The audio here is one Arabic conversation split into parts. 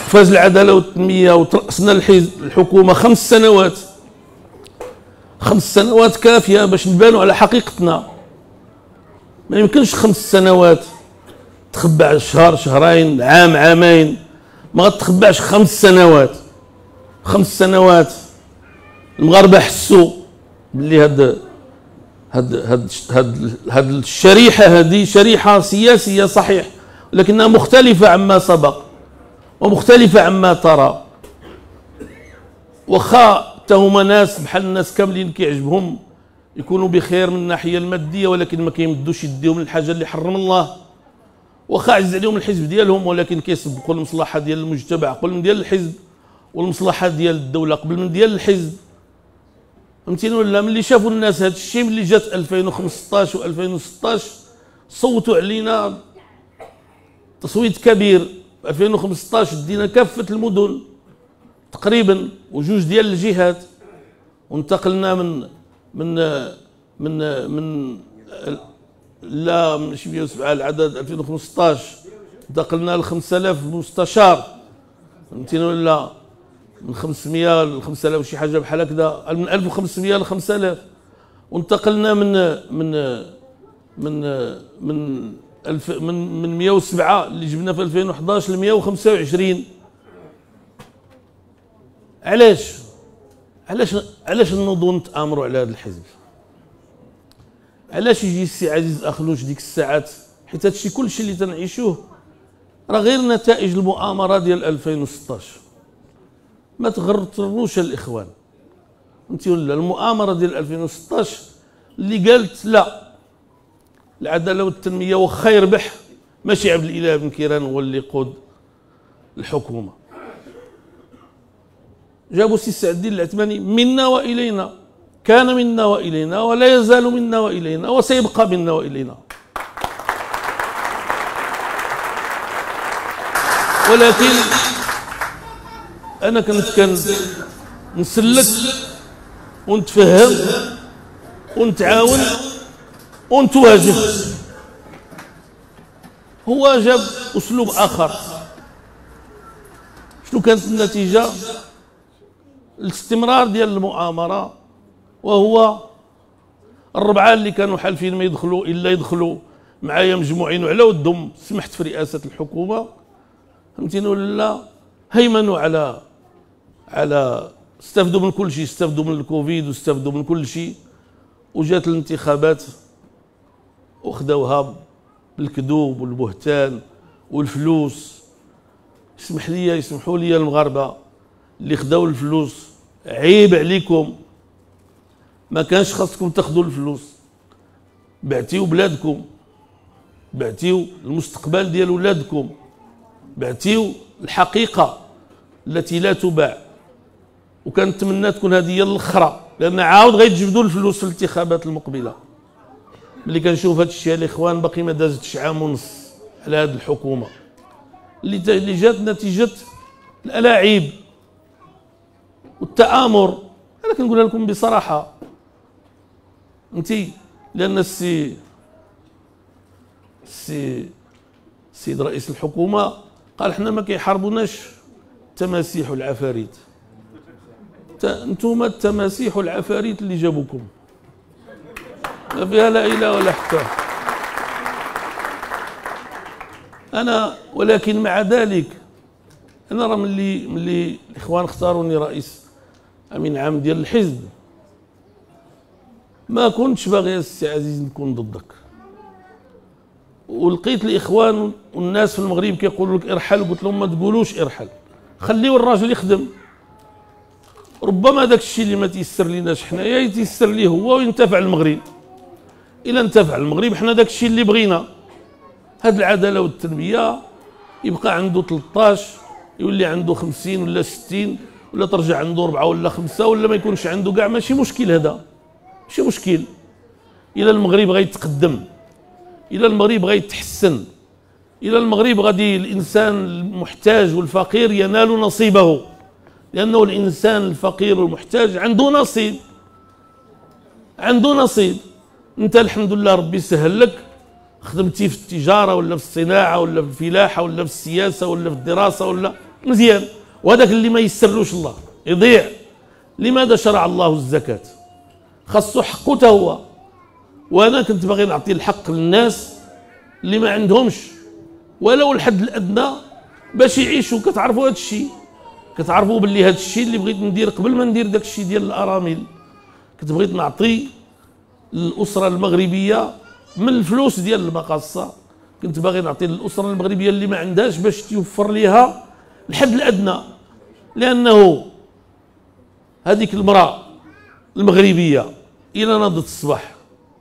فاز العداله والتنميه وترأسنا الحكومه 5 سنوات. 5 سنوات كافيه باش نبانوا على حقيقتنا. ما يمكنش 5 سنوات تخبع شهر شهرين عام عامين، ما غتخبعش 5 سنوات. 5 سنوات المغاربه حسوا باللي هاد الشريحه هذه شريحه سياسيه صحيح، لكنها مختلفه عما سبق ومختلفه عما ترى. واخا هما ناس بحال الناس كاملين كيعجبهم يكونوا بخير من الناحيه الماديه، ولكن ما كيمدوش يديهم للحاجه اللي حرم الله. واخا عز عليهم الحزب ديالهم، ولكن كيسبقوا المصلحه ديال المجتمع قبل من ديال الحزب، والمصلحه ديال الدوله قبل من ديال الحزب. فهمتيني ولا؟ ملي شافوا الناس هذا الشيء، ملي جات 2015 و2016 صوتوا علينا تصويت كبير. 2015 دينا كافه المدن تقريبا وجوج ديال الجهات، وانتقلنا من لا ماشي 107 العدد 2015 انتقلنا ل 5000 مستشار. فهمتيني ولا؟ من 500 ل 5000 وشي حاجه بحال هكذا، من 1500 ل 5000. وانتقلنا من 107 اللي جبنا في 2011 ل 125. علاش نوضوا نتآمروا على هذا الحزب؟ علاش يجي السي عزيز اخلوش ديك الساعات؟ حيت هادشي كلشي اللي تنعيشوه راه غير نتائج المؤامره ديال 2016. ما تغرروش الاخوان. فهمتي ولا؟ المؤامره ديال 2016 اللي قالت لا العداله والتنميه واخا يربح، ماشي عبد الاله بن كيران هو اللي يقود الحكومه. جابوا سي سعد الدين العثماني، منا والينا، كان منا والينا ولا يزال منا والينا وسيبقى منا والينا. ولكن انا كنت نسلك ونتفهم ونتعاون ونتواجه. هو جاب اسلوب اخر. شنو كانت النتيجه؟ الاستمرار ديال المؤامره، وهو الربعه اللي كانوا حالفين ما يدخلوا الا يدخلوا معايا مجموعين وعلى ودهم سمحت في رئاسه الحكومه. فهمتيني ولا؟ هيمنوا على استفدوا من كل شيء، استفدوا من الكوفيد واستفدوا من كل شيء، وجات الانتخابات وخداوها بالكذوب والبهتان والفلوس. يسمحوا لي المغاربه اللي خداو الفلوس، عيب عليكم، ما كانش خاصكم تاخذوا الفلوس. بعتيو بلادكم، بعتيو المستقبل ديال ولادكم، بعتيو الحقيقه التي لا تباع. وكنتمنى تكون هذه هي الاخرى، لان عاود غيتجبدوا الفلوس في الانتخابات المقبله. ملي كنشوف هذا الشيء الاخوان باقي ما دازتش عام ونص على هذه الحكومه اللي جات نتيجه الالاعيب والتآمر. انا كنقولها لكم بصراحه، لان السيد رئيس الحكومه قال حنا ما كيحاربوناش التماسيح والعفاريت، انتم التماسيح والعفاريت اللي جابوكم، ما فيها لا اله ولا حتى. ولكن مع ذلك انا راه ملي الاخوان اختاروني رئيس امين عام ديال الحزب، ما كنتش باغي السي عزيز نكون ضدك. ولقيت الاخوان والناس في المغرب كيقولوا لك ارحل، قلت لهم ما تقولوش ارحل، خليو الراجل يخدم. ربما داك الشيء اللي ما تيسر ليناش حنايا يتيسر ليه هو وينتفع المغرب. الا انتفع المغرب حنا داك الشيء اللي بغينا. هاد العداله والتنميه يبقى عنده 13 يولي عنده 50 ولا 60 ولا ترجع عنده 4 ولا 5 ولا ما يكونش عنده كاع، ماشي مشكل. هذا ماشي مشكل. الى المغرب غيتقدم، الى المغرب غيتحسن، الى المغرب غادي الانسان المحتاج والفقير ينال نصيبه، لانه الانسان الفقير والمحتاج عنده نصيب، عنده نصيب. انت الحمد لله ربي سهل لك، خدمتي في التجاره ولا في الصناعه ولا في الفلاحه ولا في السياسه ولا في الدراسه ولا مزيان، وهذاك اللي ما يسرلوش الله يضيع. لماذا شرع الله الزكاة؟ خاصو حقه تا هو. وانا كنت باغي نعطي الحق للناس اللي ما عندهمش ولو الحد الادنى باش يعيشوا. كتعرفوا هذا الشيء، كتعرفوا باللي هذا الشيء اللي بغيت ندير قبل ما ندير داك الشيء ديال الارامل، كنت بغيت نعطي للاسره المغربيه من الفلوس ديال المقاصه، كنت باغي نعطي للاسره المغربيه اللي ما عندهاش باش توفر ليها الحد الادنى. لانه هذيك المراه المغربيه الى ناضت الصباح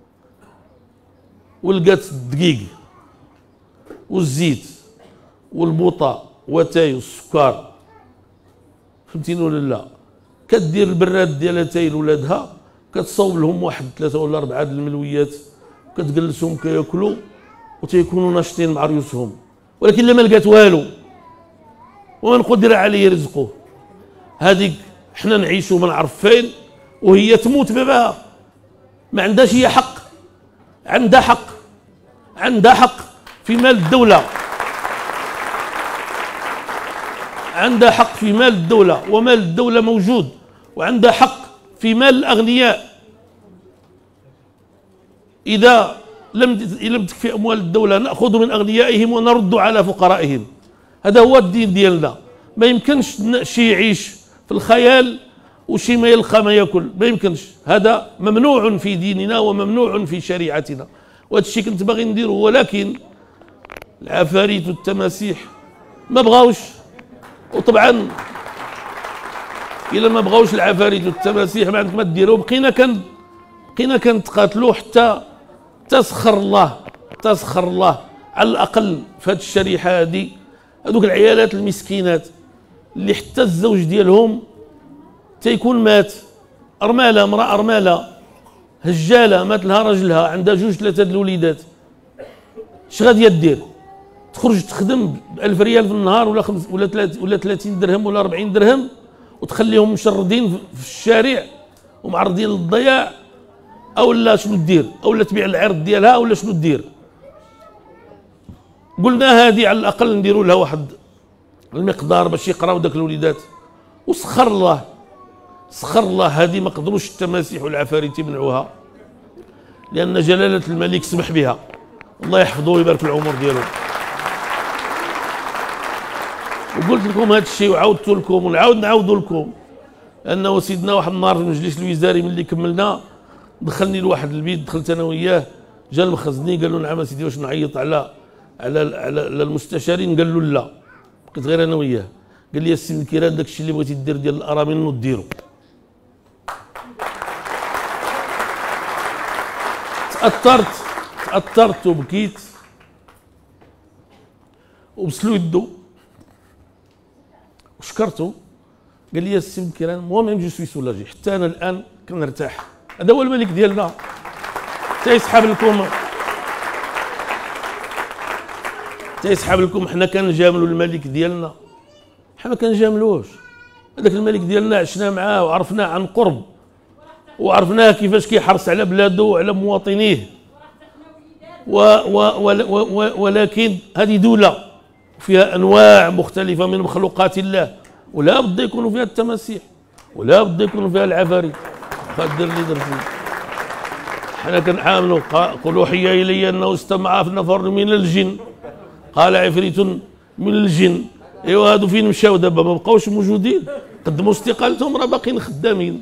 ولقات الدقيق والزيت والبوطه وتاي والسكر، فهمتيني ولا لا، كدير البراد ديالها تاي لولادها، كتصاوب لهم واحد 3 ولا 4 د الملويات، كتجلسهم كياكلوا وتيكونوا ناشطين مع ريوسهم. ولكن لما لقات والو ومن قدر عليه رزقه، هذيك حنا نعيشوا ما نعرف فين وهي تموت باباها، ما عندهاش هي حق. عندها حق، عندها حق في مال الدولة، عندها حق في مال الدولة، ومال الدولة موجود، وعندها حق في مال الأغنياء. إذا لم تكفي أموال الدولة نأخذ من أغنيائهم ونرد على فقرائهم. هذا هو الدين ديالنا. ما يمكنش شي يعيش في الخيال وشي ما يلقى ما ياكل، ما يمكنش. هذا ممنوع في ديننا وممنوع في شريعتنا، وهذا الشيء كنت باغي نديره. ولكن العفاريت والتماسيح ما بغاوش. وطبعا الا ما بغاوش العفاريت والتماسيح ما عندك ما ديروا. بقينا كنتقاتلوا حتى تسخر الله على الاقل في هذه الشريحه هذه. هذوك العيالات المسكينات اللي حتى الزوج ديالهم تيكون مات، ارمله، امراه ارمله هجاله مات لها راجلها، عندها 2 3 د الوليدات، اش غادي دير؟ تخرج تخدم ب1000 ريال في النهار ولا 30 درهم ولا 40 درهم وتخليهم مشردين في الشارع ومعرضين للضياع؟ او لا شنو دير؟ او لا تبيع العرض ديالها ولا شنو دير؟ قلنا هذه على الاقل نديروا لها واحد المقدار باش يقراو داك الوليدات. وسخر الله هذه ما قدروش التماسيح والعفاريت يمنعوها، لان جلاله الملك سمح بها، الله يحفظه ويبارك في العمر ديالو. وقلت لكم هذا الشيء وعاودت لكم ونعاود نعاودوا لكم، انه سيدنا واحد النهار في المجلس الوزاري ملي كملنا دخلني لواحد البيت، دخلت انا وياه، جا المخزني قال له نعم سيدي واش نعيط على المستشارين؟ قال له لا، بقيت غير انا وياه. قال لي السي الكيران داك الشيء اللي بغيتي دير ديال الارامل نوض ديرو. تاثرت وبكيت وبسلو يدو وشكرته. قال لي السي الكيران مو ميم جو سوي سولاجي، حتى انا الان كنرتاح. هذا هو الملك ديالنا، تيسحب لكم حنا كنجاملوا الملك ديالنا، حنا ما كنجاملوش. هذاك الملك ديالنا عشنا معاه وعرفناه عن قرب، وعرفناه كيفاش كيحرص على بلاده وعلى مواطنيه. ولكن هذه دولة فيها أنواع مختلفة من مخلوقات الله، ولا بد يكونوا فيها التماسيح، ولا بد يكونوا فيها العفاريت. قدر لي درتي حنا كنعاملوا. قل أوحي إلي أنه استمع في نفر من الجن قال عفريت من الجن. ايوا هادو فين مشاو دابا؟ ما بقاوش موجودين، قدموا استقالتهم، راه باقيين خدامين.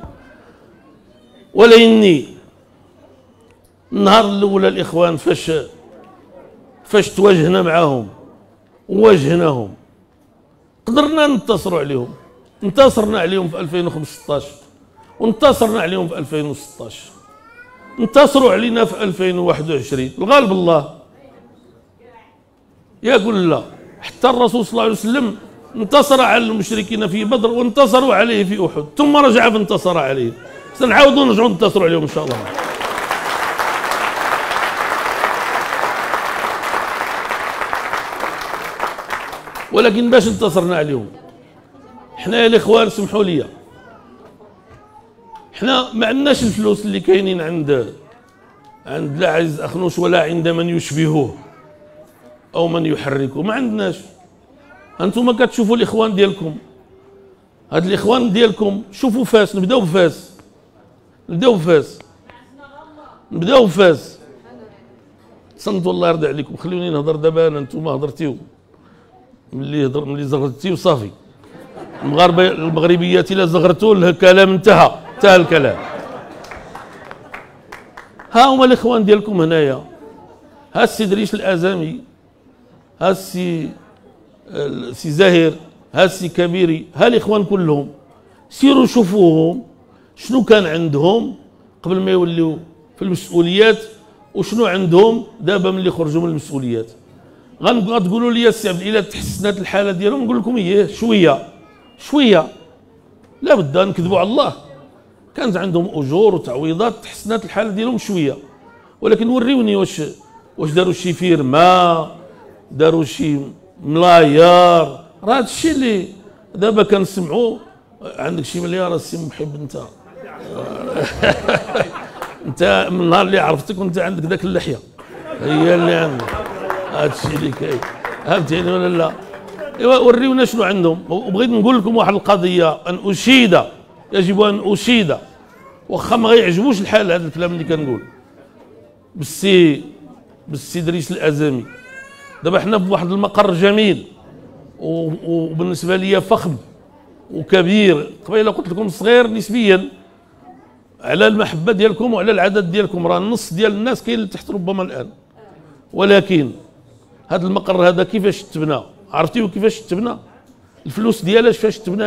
ولاني النهار الاول الاخوان فاش تواجهنا معاهم وواجهناهم قدرنا ننتصروا عليهم. انتصرنا عليهم في 2015 وانتصرنا عليهم في 2016، انتصروا علينا في 2021. الغالب الله يقول لا. حتى الرسول صلى الله عليه وسلم انتصر على المشركين في بدر وانتصروا عليه في احد، ثم رجع فانتصر عليه. سنعاودوا نرجعوا ننتصروا عليهم ان شاء الله. ولكن باش انتصرنا عليهم حنا يا الاخوان سمحوا لي، حنا ما عندناش الفلوس اللي كاينين عند العزيز اخنوش ولا عند من يشبهوه او من يحركه، ما عندناش. انتم كتشوفوا الاخوان ديالكم، هاد الاخوان ديالكم شوفوا فاس. نبداو بفاس. تصنتوا الله يرضي عليكم. خلوني نهضر دابا. انا انتم هضرتيو ملي زغرتيو صافي. المغربيات الا زغرتوا الكلام انتهى الكلام. ها هما الاخوان ديالكم هنايا، ها السي دريس الازامي، ها السي زاهر، ها السي كبيري، ها الاخوان كلهم. سيروا شوفوهم شنو كان عندهم قبل ما يوليو في المسؤوليات وشنو عندهم دابا ملي خرجوا من المسؤوليات. غتقولوا لي السي عبد الاله تحسنات الحاله ديالهم، نقول لكم ايه شويه لا بد نكذبوا على الله. كانت عندهم اجور وتعويضات، تحسنات الحاله ديالهم شويه، ولكن وريوني واش داروا شي فيرما، داروا شي ملايار. راه هذا الشيء اللي دابا كنسمعوا. عندك شي مليار السي محب انت انت من النهار اللي عرفتك وانت عندك ذاك اللحيه هي اللي عندك. هذا الشيء اللي كاين، فهمتيني ولا لا؟ ايوا وريونا شنو عندهم. وبغيت نقول لكم واحد القضيه، يجب ان اشيد واخا ما غيعجبوش الحال هذا الكلام اللي كنقول بالسي دريس الازامي. دابا حنا في واحد المقر جميل وبالنسبه لي فخم وكبير. قبيله قلت لكم صغير نسبيا على المحبه ديالكم وعلى العدد ديالكم، راه النص ديال الناس كاين لتحت ربما الان. ولكن هذا المقر هذا كيفاش تبنى؟ عرفتيو كيفاش تبنى؟ الفلوس ديالها كيفاش تبنى؟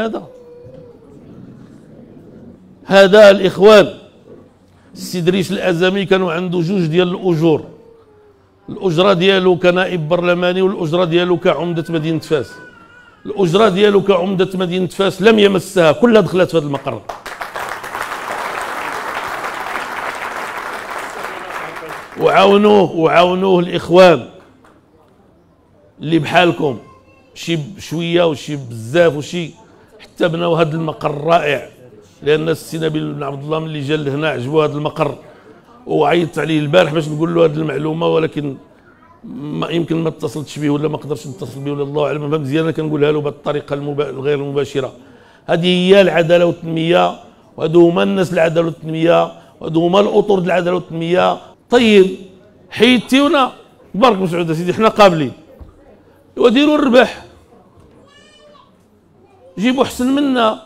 هذا الاخوان السي دريس الازامي كانوا عنده جوج ديال الاجور، الاجره ديالو كنائب برلماني والاجره ديالو كعمده مدينه فاس. الاجره ديالو كعمده مدينه فاس لم يمسها، كلها دخلت في هذا المقر. وعاونوه الاخوان اللي بحالكم، شي شويه وشي بزاف وشي، حتى بناو هذا المقر الرائع. لان السي نبيل بن عبد الله ملي جا لهنا عجبو هذا المقر وعيطت عليه البارح باش نقول له هذه المعلومه، ولكن ما يمكن ما اتصلتش به ولا ما قدرتش نتصل به ولا الله اعلم. فمزيان انا كنقولها له بهذه الطريقه الغير المباشره. هذه هي العداله والتنميه، وهذو هما الناس العداله والتنميه، وهذو هما الاطر العداله والتنميه. طيب حيدتيونا بارك مسعود سيدي، حنا قابلين. وديروا الربح، جيبوا احسن منا،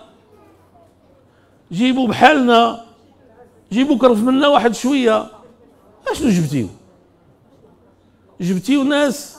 جيبوا بحالنا، جيبوا كرف منا واحد شويه. اشنو جبتيو ناس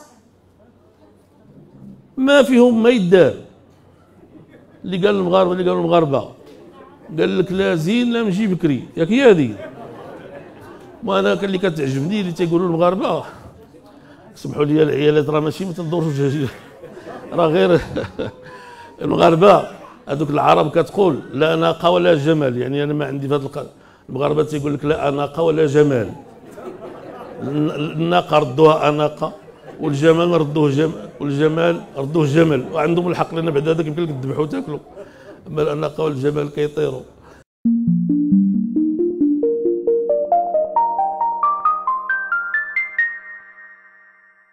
ما فيهم ما يدار. اللي قال المغاربه قال لك لا زين لا مجي بكري، ياك هي هذه. وانا اللي كتعجبني اللي تيقولوا المغاربه، سمحوا لي العيالات، راه ماشي ما تنظروش راه غير المغاربه هذوك العرب كتقول لا ناقه ولا جمال. يعني انا ما عندي في هذا المغاربه تيقول لك لا ناقه ولا جمال. الناقه ردوها اناقه، والجمال ردوه جمل، وعندهم الحق لان بعد هذاك يمكن لك تذبحوا وتاكلوا. اما الاناقه والجمال كيطيروا.